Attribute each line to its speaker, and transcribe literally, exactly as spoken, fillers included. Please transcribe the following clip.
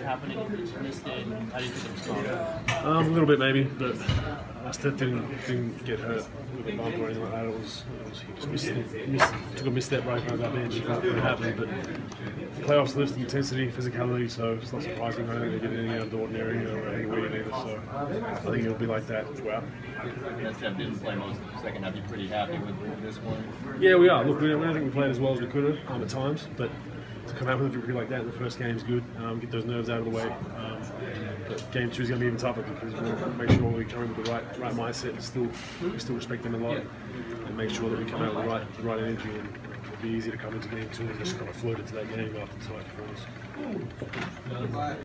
Speaker 1: happening? You missed it. How do you think it was going?
Speaker 2: Um, a little bit maybe, but I still didn't didn't get hurt with a bump or anything like that. It was, it was he just missed, missed, took a misstep right on that bench. That really happened, but the playoffs lift intensity, physicality, so it's not surprising. I don't think they get anything out of the ordinary or anything weird either. So I think it'll be like that throughout.
Speaker 3: Yes, Jeff didn't play most of the second half. You pretty happy with this one?
Speaker 2: Yeah, we are. Look, we don't think we played as well as we could have um, at times, but to come out with a victory like that in the first game is good. Um, get those nerves out of the way. Um, but game two is going to be even tougher because we'll make sure we come in with the right right mindset and still we still respect them a lot and make sure that we come out with the right the right energy. And it'll be easy to come into game two and just kind of float into that game after the tight performance.